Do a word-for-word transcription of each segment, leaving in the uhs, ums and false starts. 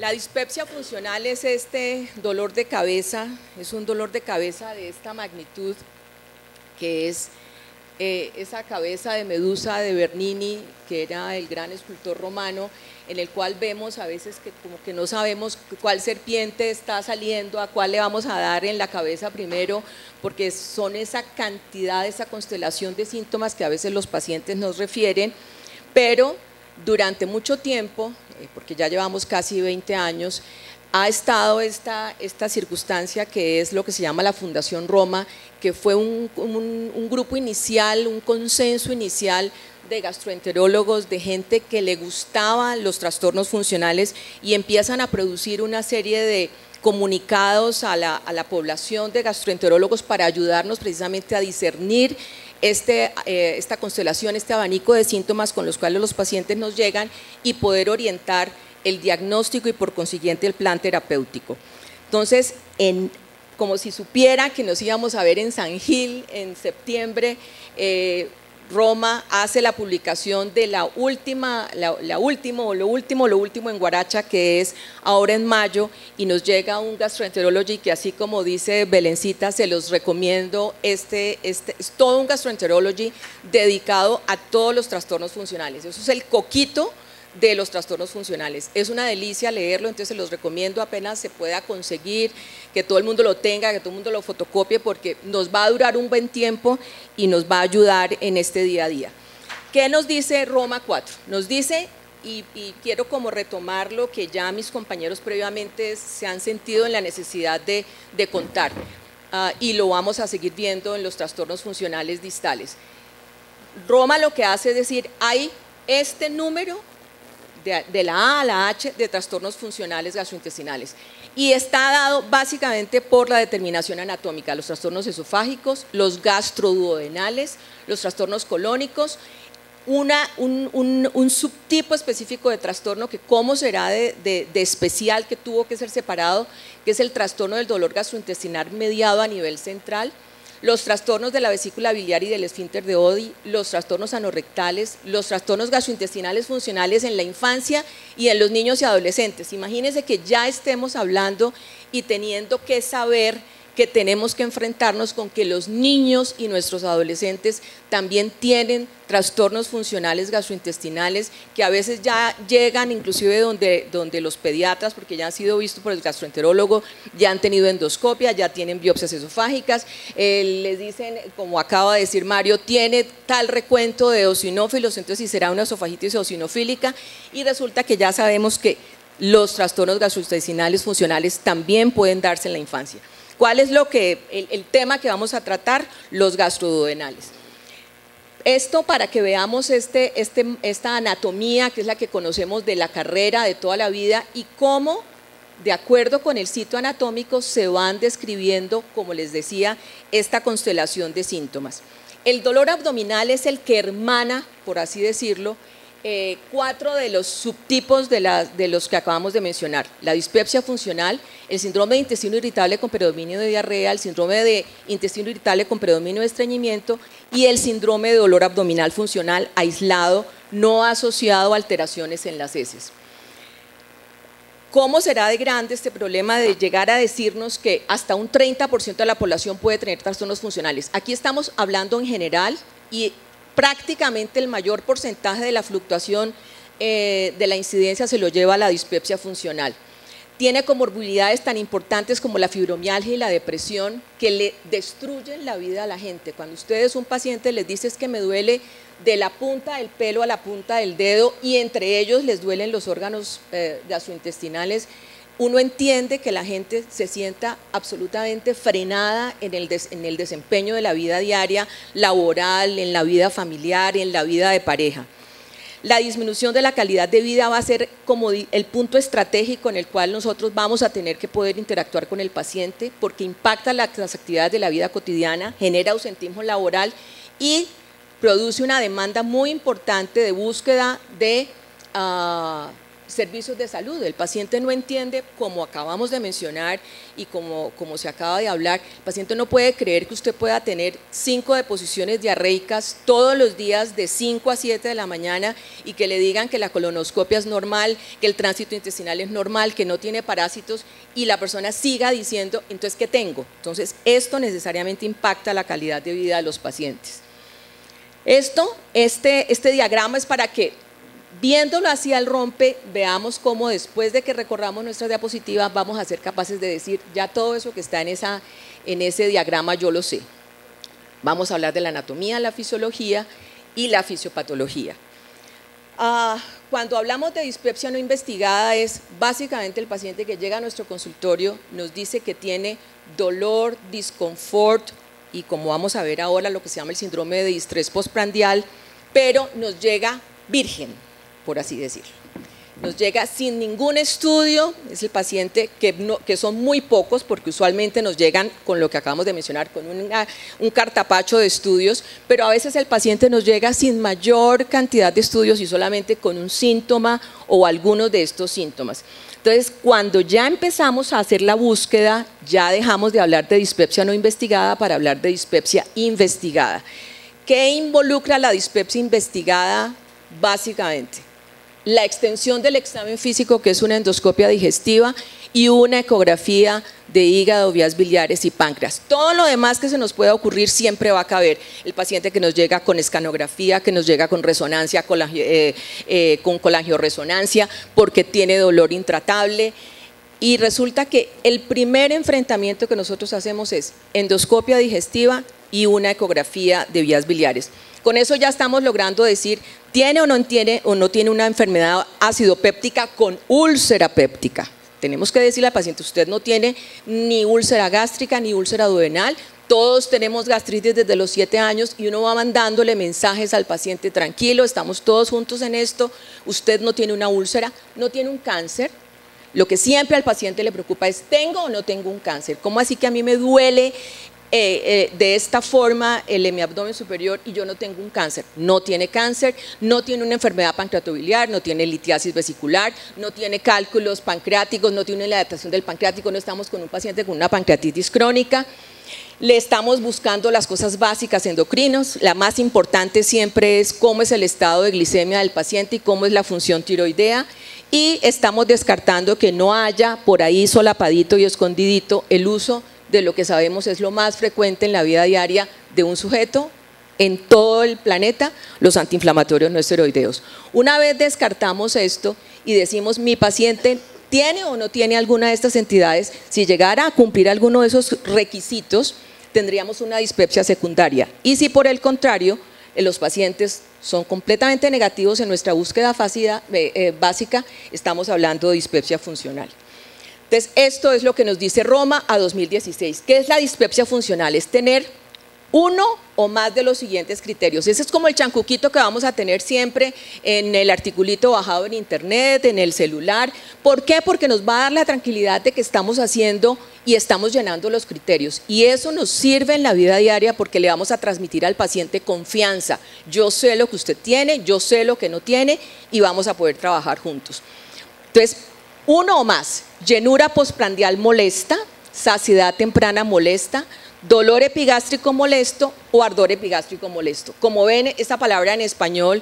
La dispepsia funcional es este dolor de cabeza, es un dolor de cabeza de esta magnitud, que es eh, esa cabeza de Medusa de Bernini, que era el gran escultor romano, en el cual vemos a veces que como que no sabemos cuál serpiente está saliendo, a cuál le vamos a dar en la cabeza primero, porque son esa cantidad, esa constelación de síntomas que a veces los pacientes nos refieren, pero durante mucho tiempo, eh, porque ya llevamos casi veinte años, ha estado esta, esta circunstancia que es lo que se llama la Fundación Roma, que fue un, un, un grupo inicial, un consenso inicial de gastroenterólogos, de gente que le gustaban los trastornos funcionales y empiezan a producir una serie de comunicados a la, a la población de gastroenterólogos para ayudarnos precisamente a discernir Este, eh, esta constelación, este abanico de síntomas con los cuales los pacientes nos llegan y poder orientar el diagnóstico y por consiguiente el plan terapéutico. Entonces, en, como si supiera que nos íbamos a ver en San Gil en septiembre, eh, Roma hace la publicación de la última, la, la última o lo último, lo último en Guaracha, que es ahora en mayo, y nos llega un gastroenterology que, así como dice Belencita, se los recomiendo, este, este es todo un gastroenterology dedicado a todos los trastornos funcionales. Eso es el coquito de los trastornos funcionales. Es una delicia leerlo, entonces se los recomiendo apenas se pueda conseguir, que todo el mundo lo tenga, que todo el mundo lo fotocopie, porque nos va a durar un buen tiempo y nos va a ayudar en este día a día. ¿Qué nos dice Roma cuatro? Nos dice, y, y quiero como retomar lo que ya mis compañeros previamente se han sentido en la necesidad de, de contar, uh, y lo vamos a seguir viendo en los trastornos funcionales distales. Roma lo que hace es decir, hay este número De, de la A a la H de trastornos funcionales gastrointestinales y está dado básicamente por la determinación anatómica, los trastornos esofágicos, los gastroduodenales, los trastornos colónicos, una, un, un, un subtipo específico de trastorno que cómo será de, de, de especial, que tuvo que ser separado, que es el trastorno del dolor gastrointestinal mediado a nivel central, los trastornos de la vesícula biliar y del esfínter de Oddi, los trastornos anorrectales, los trastornos gastrointestinales funcionales en la infancia y en los niños y adolescentes. Imagínense que ya estemos hablando y teniendo que saber que tenemos que enfrentarnos con que los niños y nuestros adolescentes también tienen trastornos funcionales gastrointestinales que a veces ya llegan inclusive donde, donde los pediatras, porque ya han sido vistos por el gastroenterólogo, ya han tenido endoscopia, ya tienen biopsias esofágicas, eh, les dicen, como acaba de decir Mario, tiene tal recuento de eosinófilos, entonces si será una esofagitis eosinofílica, y resulta que ya sabemos que los trastornos gastrointestinales funcionales también pueden darse en la infancia. ¿Cuál es lo que, el, el tema que vamos a tratar? Los gastroduodenales. Esto para que veamos este, este, esta anatomía que es la que conocemos de la carrera de toda la vida y cómo, de acuerdo con el sitio anatómico, se van describiendo, como les decía, esta constelación de síntomas. El dolor abdominal es el que hermana, por así decirlo, Eh, cuatro de los subtipos de, la, de los que acabamos de mencionar: la dispepsia funcional, el síndrome de intestino irritable con predominio de diarrea, el síndrome de intestino irritable con predominio de estreñimiento y el síndrome de dolor abdominal funcional aislado, no asociado a alteraciones en las heces. ¿Cómo será de grande este problema de llegar a decirnos que hasta un treinta por ciento de la población puede tener trastornos funcionales? Aquí estamos hablando en general y prácticamente el mayor porcentaje de la fluctuación eh, de la incidencia se lo lleva a la dispepsia funcional. Tiene comorbilidades tan importantes como la fibromialgia y la depresión que le destruyen la vida a la gente. Cuando ustedes, un paciente les dice es que me duele de la punta del pelo a la punta del dedo y entre ellos les duelen los órganos eh, gastrointestinales, uno entiende que la gente se sienta absolutamente frenada en el, des, en el desempeño de la vida diaria, laboral, en la vida familiar, en la vida de pareja. La disminución de la calidad de vida va a ser como el punto estratégico en el cual nosotros vamos a tener que poder interactuar con el paciente porque impacta las actividades de la vida cotidiana, genera ausentismo laboral y produce una demanda muy importante de búsqueda de uh, servicios de salud. El paciente no entiende, como acabamos de mencionar y como, como se acaba de hablar, el paciente no puede creer que usted pueda tener cinco deposiciones diarreicas todos los días de cinco a siete de la mañana y que le digan que la colonoscopia es normal, que el tránsito intestinal es normal, que no tiene parásitos y la persona siga diciendo, entonces, ¿qué tengo? Entonces, esto necesariamente impacta la calidad de vida de los pacientes. Esto, este, este diagrama es para que, viéndolo así al rompe, veamos cómo después de que recorramos nuestras diapositivas vamos a ser capaces de decir, ya todo eso que está en, esa, en ese diagrama yo lo sé. Vamos a hablar de la anatomía, la fisiología y la fisiopatología. Ah, cuando hablamos de dispepsia no investigada es básicamente el paciente que llega a nuestro consultorio, nos dice que tiene dolor, disconfort y como vamos a ver ahora lo que se llama el síndrome de distrés postprandial, pero nos llega virgen, por así decirlo. Nos llega sin ningún estudio, es el paciente que, no, que son muy pocos porque usualmente nos llegan con lo que acabamos de mencionar, con una, un cartapacho de estudios, pero a veces el paciente nos llega sin mayor cantidad de estudios y solamente con un síntoma o algunos de estos síntomas. Entonces, cuando ya empezamos a hacer la búsqueda, ya dejamos de hablar de dispepsia no investigada para hablar de dispepsia investigada. ¿Qué involucra la dispepsia investigada? Básicamente, la extensión del examen físico, que es una endoscopia digestiva y una ecografía de hígado, vías biliares y páncreas. Todo lo demás que se nos pueda ocurrir siempre va a caber. El paciente que nos llega con escanografía, que nos llega con resonancia, colangio, eh, eh, con colangioresonancia, porque tiene dolor intratable. Y resulta que el primer enfrentamiento que nosotros hacemos es endoscopia digestiva y una ecografía de vías biliares. Con eso ya estamos logrando decir, ¿tiene o no tiene, o no tiene una enfermedad acidopéptica con úlcera péptica? Tenemos que decirle al paciente, usted no tiene ni úlcera gástrica ni úlcera duodenal, todos tenemos gastritis desde los siete años y uno va mandándole mensajes al paciente, tranquilo, estamos todos juntos en esto, usted no tiene una úlcera, no tiene un cáncer. Lo que siempre al paciente le preocupa es, ¿tengo o no tengo un cáncer? ¿Cómo así que a mí me duele eh, eh, de esta forma el hemiabdomen superior y yo no tengo un cáncer? No tiene cáncer, no tiene una enfermedad pancreatobiliar, no tiene litiasis vesicular, no tiene cálculos pancreáticos, no tiene una dilatación del pancreático, no estamos con un paciente con una pancreatitis crónica. Le estamos buscando las cosas básicas endocrinos, la más importante siempre es cómo es el estado de glicemia del paciente y cómo es la función tiroidea. Y estamos descartando que no haya por ahí solapadito y escondidito el uso de lo que sabemos es lo más frecuente en la vida diaria de un sujeto en todo el planeta, los antiinflamatorios no esteroideos. Una vez descartamos esto y decimos mi paciente tiene o no tiene alguna de estas entidades, si llegara a cumplir alguno de esos requisitos tendríamos una dispepsia secundaria y si por el contrario los pacientes son completamente negativos en nuestra búsqueda fácil, eh, eh, básica, estamos hablando de dispepsia funcional. Entonces, esto es lo que nos dice Roma a dos mil dieciséis. ¿Qué es la dispepsia funcional? Es tener uno o más de los siguientes criterios. Ese es como el chancuquito que vamos a tener siempre en el articulito bajado en internet, en el celular. ¿Por qué? Porque nos va a dar la tranquilidad de que estamos haciendo y estamos llenando los criterios. Y eso nos sirve en la vida diaria porque le vamos a transmitir al paciente confianza. Yo sé lo que usted tiene, yo sé lo que no tiene y vamos a poder trabajar juntos. Entonces, uno o más, llenura postprandial molesta, saciedad temprana molesta, dolor epigástrico molesto o ardor epigástrico molesto. Como ven, esta palabra en español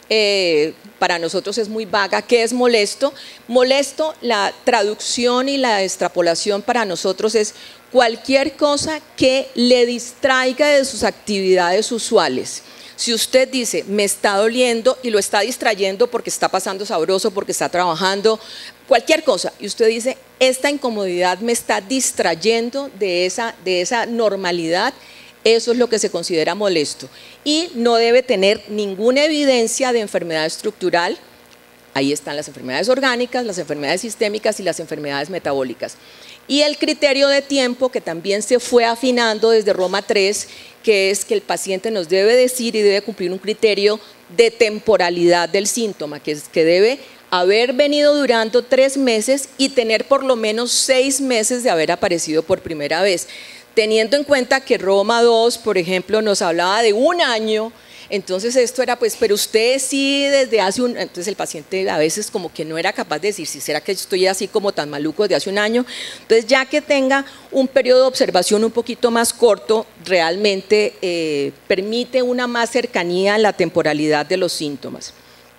eh, para nosotros es muy vaga. ¿Qué es molesto? Molesto, la traducción y la extrapolación para nosotros es cualquier cosa que le distraiga de sus actividades usuales. Si usted dice, me está doliendo y lo está distrayendo porque está pasando sabroso, porque está trabajando, cualquier cosa, y usted dice, esta incomodidad me está distrayendo de esa, de esa normalidad, eso es lo que se considera molesto. Y no debe tener ninguna evidencia de enfermedad estructural. Ahí están las enfermedades orgánicas, las enfermedades sistémicas y las enfermedades metabólicas. Y el criterio de tiempo que también se fue afinando desde Roma tres, que es que el paciente nos debe decir y debe cumplir un criterio de temporalidad del síntoma, que es que debe haber venido durando tres meses y tener por lo menos seis meses de haber aparecido por primera vez. Teniendo en cuenta que Roma dos, por ejemplo, nos hablaba de un año, Entonces esto era pues, pero usted sí desde hace un, entonces el paciente a veces como que no era capaz de decir, si será que estoy así como tan maluco desde hace un año. Entonces ya que tenga un periodo de observación un poquito más corto, realmente eh, permite una más cercanía en la temporalidad de los síntomas.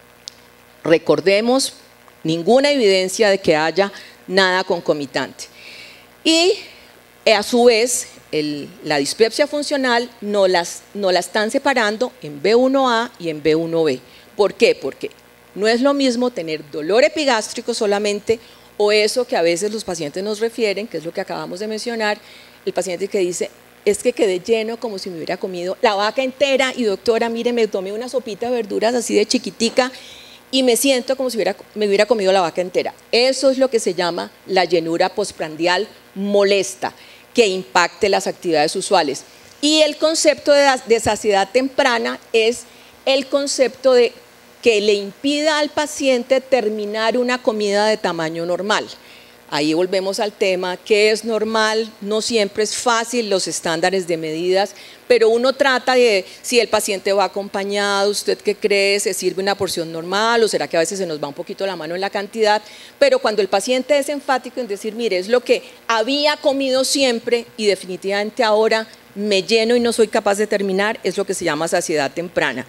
Recordemos, ninguna evidencia de que haya nada concomitante. Y a su vez, el, la dispepsia funcional no, las, no la están separando en B uno A y en B uno B. ¿Por qué? Porque no es lo mismo tener dolor epigástrico solamente o eso que a veces los pacientes nos refieren, que es lo que acabamos de mencionar, el paciente que dice, es que quedé lleno como si me hubiera comido la vaca entera y doctora, mire, me tomé una sopita de verduras así de chiquitica y me siento como si hubiera, me hubiera comido la vaca entera. Eso es lo que se llama la llenura postprandial molesta, que impacte las actividades usuales. Y el concepto de, de saciedad temprana es el concepto de que le impida al paciente terminar una comida de tamaño normal. Ahí volvemos al tema, ¿qué es normal? No siempre es fácil los estándares de medidas, pero uno trata de, si el paciente va acompañado, ¿usted qué cree? ¿Se sirve una porción normal o será que a veces se nos va un poquito la mano en la cantidad? Pero cuando el paciente es enfático en decir, mire, es lo que había comido siempre y definitivamente ahora me lleno y no soy capaz de terminar, es lo que se llama saciedad temprana.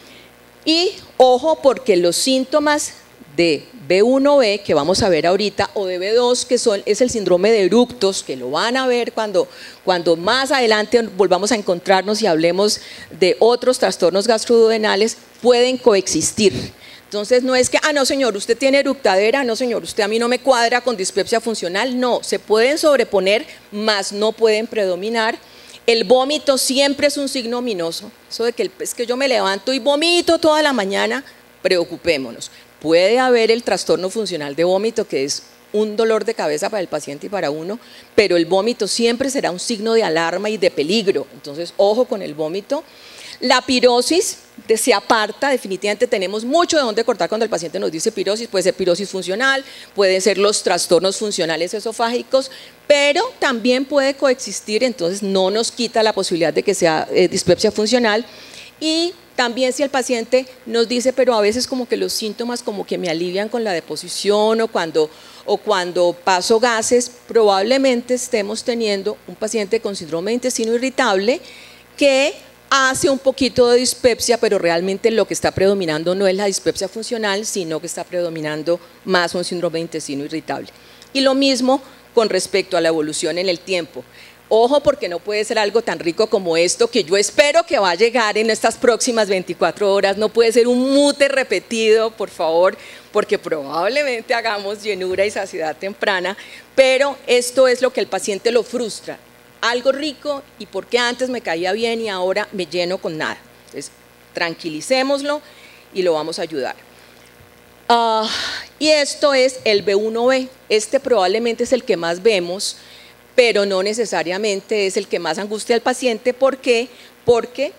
Y ojo, porque los síntomas de B uno B, que vamos a ver ahorita, o de B dos, que son, es el síndrome de eructos, que lo van a ver cuando, cuando más adelante volvamos a encontrarnos y hablemos de otros trastornos gastroduodenales, pueden coexistir. Entonces no es que, ah no señor, usted tiene eructadera, no señor, usted a mí no me cuadra con dispepsia funcional, no, se pueden sobreponer, mas no pueden predominar. El vómito siempre es un signo ominoso, eso de que, el, es que yo me levanto y vomito toda la mañana, preocupémonos. Puede haber el trastorno funcional de vómito, que es un dolor de cabeza para el paciente y para uno, pero el vómito siempre será un signo de alarma y de peligro, entonces ojo con el vómito. La pirosis de, se aparta, definitivamente tenemos mucho de dónde cortar cuando el paciente nos dice pirosis, puede ser pirosis funcional, pueden ser los trastornos funcionales esofágicos, pero también puede coexistir, entonces no nos quita la posibilidad de que sea eh, dispepsia funcional. Y también si el paciente nos dice, pero a veces como que los síntomas como que me alivian con la deposición o cuando, o cuando paso gases, probablemente estemos teniendo un paciente con síndrome de intestino irritable que hace un poquito de dispepsia, pero realmente lo que está predominando no es la dispepsia funcional, sino que está predominando más un síndrome de intestino irritable. Y lo mismo con respecto a la evolución en el tiempo. Ojo, porque no puede ser algo tan rico como esto, que yo espero que va a llegar en estas próximas veinticuatro horas, no puede ser un mute repetido, por favor, porque probablemente hagamos llenura y saciedad temprana, pero esto es lo que el paciente lo frustra, algo rico y porque antes me caía bien y ahora me lleno con nada. Entonces, tranquilicémoslo y lo vamos a ayudar. Uh, y esto es el B uno B, este probablemente es el que más vemos, pero no necesariamente es el que más angustia al paciente. ¿Por qué? Porque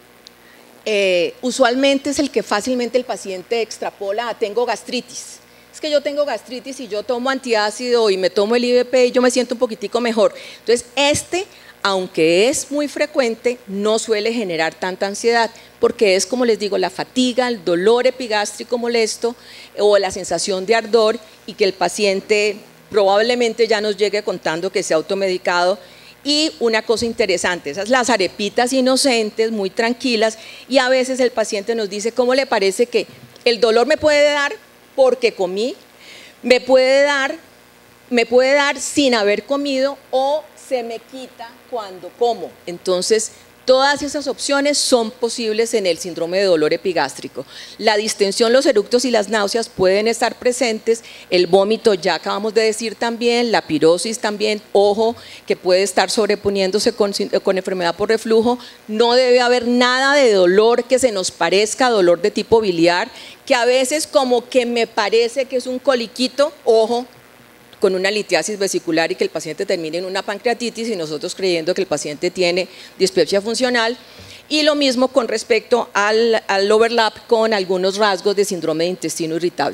eh, usualmente es el que fácilmente el paciente extrapola a tengo gastritis. Es que yo tengo gastritis y yo tomo antiácido y me tomo el I V P y yo me siento un poquitico mejor. Entonces este, aunque es muy frecuente, no suele generar tanta ansiedad, porque es, como les digo, la fatiga, el dolor epigástrico molesto o la sensación de ardor y que el paciente probablemente ya nos llegue contando que se ha automedicado. Y una cosa interesante, esas las arepitas inocentes, muy tranquilas, y a veces el paciente nos dice, ¿cómo le parece que el dolor me puede dar porque comí, me puede dar, me puede dar sin haber comido o se me quita cuando como? Entonces, todas esas opciones son posibles en el síndrome de dolor epigástrico. La distensión, los eructos y las náuseas pueden estar presentes, el vómito ya acabamos de decir también, la pirosis también, ojo, que puede estar sobreponiéndose con, con enfermedad por reflujo. No debe haber nada de dolor que se nos parezca dolor de tipo biliar, que a veces como que me parece que es un coliquito, ojo, con una litiasis vesicular y que el paciente termine en una pancreatitis y nosotros creyendo que el paciente tiene dispepsia funcional. Y lo mismo con respecto al, al overlap con algunos rasgos de síndrome de intestino irritable.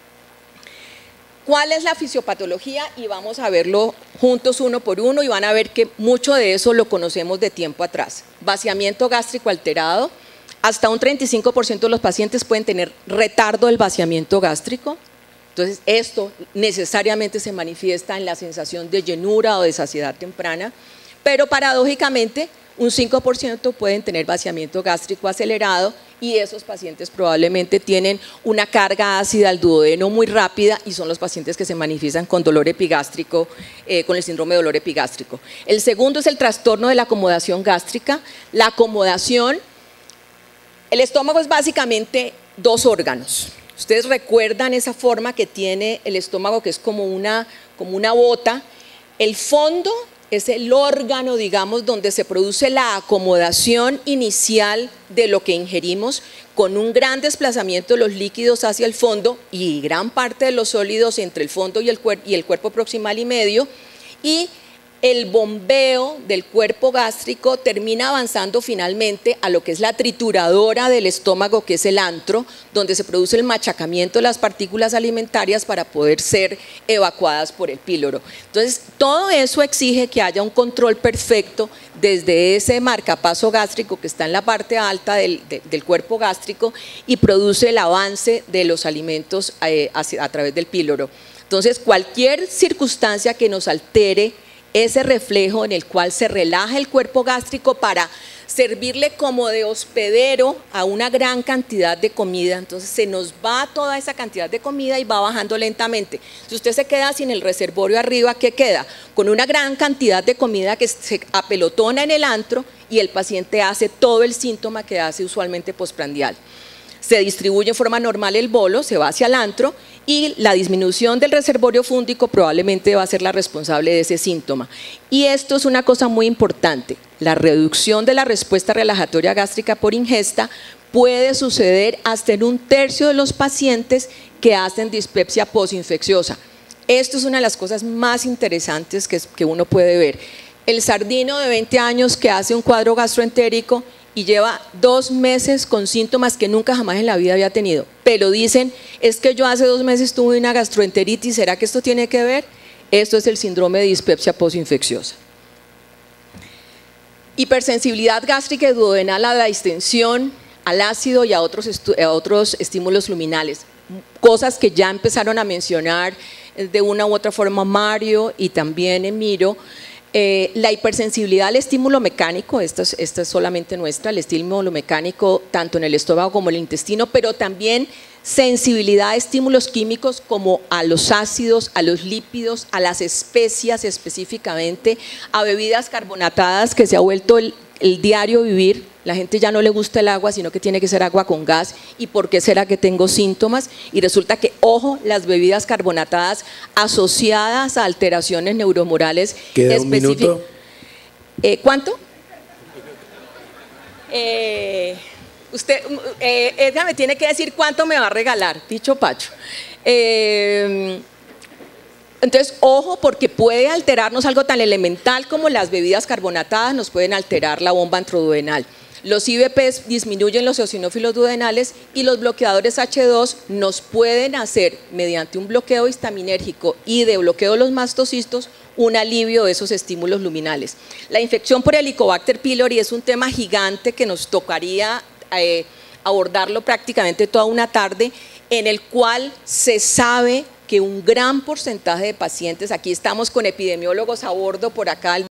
¿Cuál es la fisiopatología? Y vamos a verlo juntos uno por uno y van a ver que mucho de eso lo conocemos de tiempo atrás. Vaciamiento gástrico alterado, hasta un treinta y cinco por ciento de los pacientes pueden tener retardo del vaciamiento gástrico. Entonces, esto necesariamente se manifiesta en la sensación de llenura o de saciedad temprana, pero paradójicamente un cinco por ciento pueden tener vaciamiento gástrico acelerado y esos pacientes probablemente tienen una carga ácida al duodeno muy rápida y son los pacientes que se manifiestan con dolor epigástrico, eh, con el síndrome de dolor epigástrico. El segundo es el trastorno de la acomodación gástrica. La acomodación, el estómago es básicamente dos órganos. Ustedes recuerdan esa forma que tiene el estómago, que es como una, como una bota. El fondo es el órgano, digamos, donde se produce la acomodación inicial de lo que ingerimos, con un gran desplazamiento de los líquidos hacia el fondo y gran parte de los sólidos entre el fondo y el, cuer- y el cuerpo proximal y medio, y el bombeo del cuerpo gástrico termina avanzando finalmente a lo que es la trituradora del estómago, que es el antro, donde se produce el machacamiento de las partículas alimentarias para poder ser evacuadas por el píloro. Entonces, todo eso exige que haya un control perfecto desde ese marcapaso gástrico que está en la parte alta del, de, del cuerpo gástrico y produce el avance de los alimentos eh, hacia, a través del píloro. Entonces, cualquier circunstancia que nos altere ese reflejo en el cual se relaja el cuerpo gástrico para servirle como de hospedero a una gran cantidad de comida, entonces se nos va toda esa cantidad de comida y va bajando lentamente. Si usted se queda sin el reservorio arriba, ¿qué queda? Con una gran cantidad de comida que se apelotona en el antro y el paciente hace todo el síntoma que hace usualmente postprandial. Se distribuye en forma normal el bolo, se va hacia el antro y la disminución del reservorio fúndico probablemente va a ser la responsable de ese síntoma. Y esto es una cosa muy importante, la reducción de la respuesta relajatoria gástrica por ingesta puede suceder hasta en un tercio de los pacientes que hacen dispepsia posinfecciosa. Esto es una de las cosas más interesantes que, que uno puede ver. El sardino de veinte años que hace un cuadro gastroentérico y lleva dos meses con síntomas que nunca jamás en la vida había tenido, pero dicen, es que yo hace dos meses tuve una gastroenteritis, ¿será que esto tiene que ver? Esto es el síndrome de dispepsia posinfecciosa. Hipersensibilidad gástrica y duodenal a la distensión, al ácido y a otros, a otros estímulos luminales, cosas que ya empezaron a mencionar de una u otra forma Mario y también Emiro. Eh, la hipersensibilidad al estímulo mecánico, esta es, esta es solamente nuestra, el estímulo mecánico tanto en el estómago como en el intestino, pero también sensibilidad a estímulos químicos como a los ácidos, a los lípidos, a las especias específicamente, a bebidas carbonatadas que se ha vuelto el, el diario vivir. La gente ya no le gusta el agua, sino que tiene que ser agua con gas. ¿Y por qué será que tengo síntomas? Y resulta que, ojo, las bebidas carbonatadas asociadas a alteraciones neuromorales. ¿Queda un minuto? Eh, ¿Cuánto? Eh, usted, eh, Edna me tiene que decir cuánto me va a regalar, dicho Pacho. Eh, Entonces, ojo, porque puede alterarnos algo tan elemental como las bebidas carbonatadas, nos pueden alterar la bomba antroduodenal. Los I B Ps disminuyen los eosinófilos duodenales y los bloqueadores H dos nos pueden hacer, mediante un bloqueo histaminérgico y de bloqueo de los mastocistos, un alivio de esos estímulos luminales. La infección por Helicobacter pylori es un tema gigante que nos tocaría eh, abordarlo prácticamente toda una tarde, en el cual se sabe que un gran porcentaje de pacientes, aquí estamos con epidemiólogos a bordo por acá,